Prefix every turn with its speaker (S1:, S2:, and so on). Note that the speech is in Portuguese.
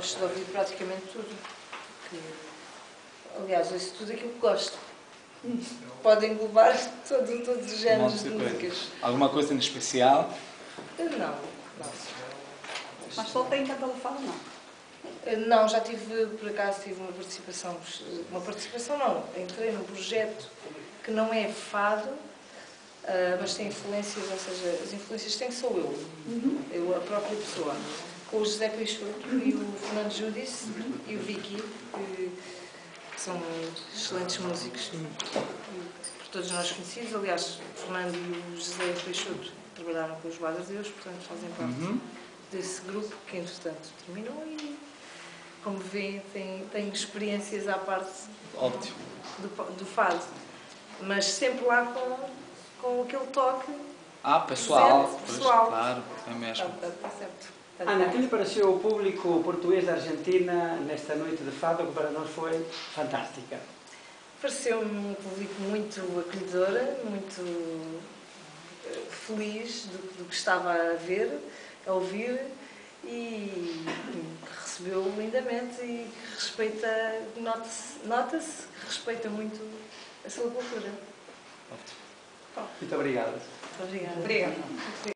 S1: gosto de ouvir praticamente tudo. Aliás, ouço tudo aquilo que gosto. Pode englobar todos os géneros de músicas.
S2: Alguma coisa em especial?
S1: Não.
S3: Mas só tem catalofado, não?
S1: Não, já tive, por acaso, tive uma participação não, entrei num projeto que não é fado, mas tem influências, ou seja, as influências têm sou eu, a própria pessoa, com o José Peixoto e o Fernando Judice e o Vicky, que são excelentes músicos, por todos nós conhecidos. Aliás, o Fernando e o José Peixoto trabalharam com os Badres Deus, portanto fazem parte desse grupo que, entretanto, terminou e, como vêem, tem experiências à parte do fado, mas sempre lá com aquele toque
S2: pessoal.
S1: pessoal.
S2: Claro, é mesmo.
S1: Está certo.
S4: Ana, que lhe pareceu o público português da Argentina nesta noite de fado, que para nós foi fantástica?
S1: Pareceu-me um público muito acolhedor, muito feliz do que estava a ver, a ouvir, e recebeu lindamente e respeita, nota-se que respeita muito a sua cultura.
S4: Muito obrigado.
S1: Obrigada.
S3: Obrigada.